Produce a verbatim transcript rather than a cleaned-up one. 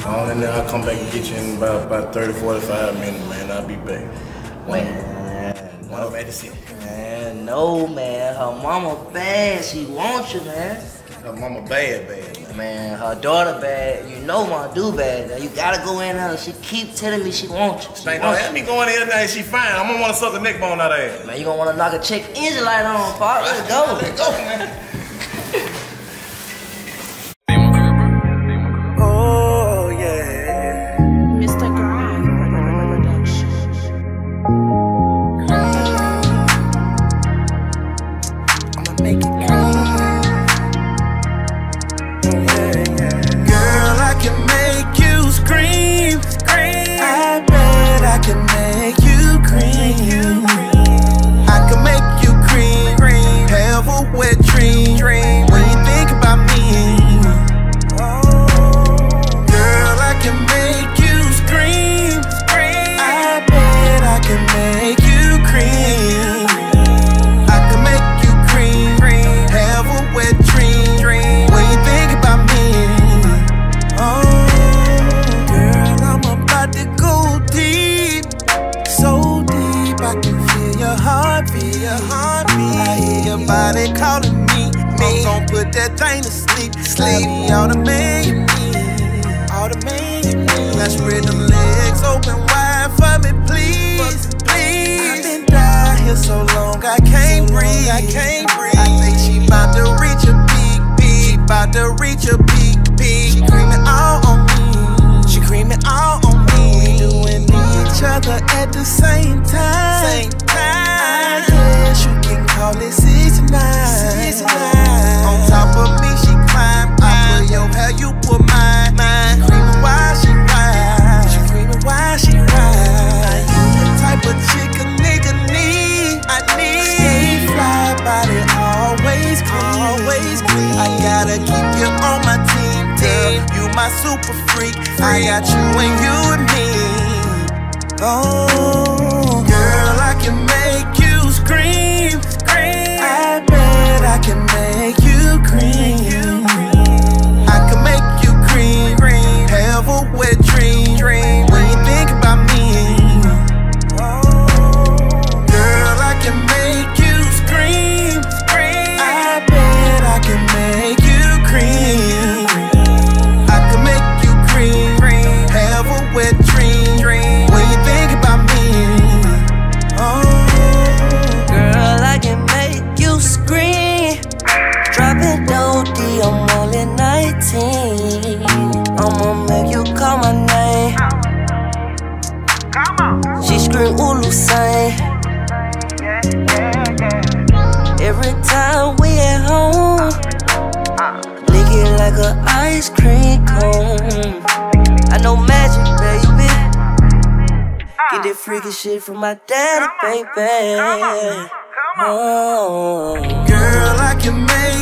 Go on in there, I'll come back and get you in about, about thirty, forty-five minutes, man. I'll be back. Man, no, medicine. Man, no, man. Her mama bad. She wants you, man. Her mama bad, bad, man. Man, her daughter bad. You know my dude bad. Now you gotta go in there. She keep telling me she wants you. She Ain't wants don't have me going in there. She fine. I'm gonna wanna suck the neck bone out of her. Man, you gonna wanna knock a chick engine light on, Pop. Let's go. Let's go, man. Oh, yeah. Mister Grind production. I'ma make it clean. Yeah, yeah. Girl, I can make you scream. I bet I can make you cream. I can make you cream. Have a wet dream when you think about me. Girl, I can make you scream. I bet I can make you cream. I can make you cream. Have a wet dream when you think about me. Oh, girl, I'm about to go deep, so deep I can feel your heartbeat. Your heartbeat. I hear your body calling me. Me, I'm gon' put that thing to sleep. Sleep, all the man you need, all the man you need. Now spread them legs open wide for me, please, please. I've been down here so long I can't breathe. I can't breathe. I think she bout to reach a peak, peak. She bout to reach a peak, peak. She creaming all on me. She creaming all on me. We doing each other at the same time. Same time. I guess you can call it six to nine. Six to nine. On top of me, she climb. I put your hair, you put mine. Mine. She creaming while she ride. She creaming while she ride. You the type of chick a nigga need. I need. Stay fly, body always clean. Always clean. I gotta keep you on my team, girl. You my super freak. I got you and you and me. Oh, girl, I can make you scream. I bet I can make you cream. I can make you cream. Have a wet dream when you think about me. Girl, I can make you scream. I bet I can make you cream. I can make you cream. Have a wet dream when you think about me. Oh, Girl, I can make you scream. Dropping O D, I'm only nineteen. I'ma make you call my name. She scream, ooh, Lausane. Every time we at home, lick it like a ice cream cone. I know magic, baby. Get that freaky shit from my daddy, baby. Oh. girl, I can make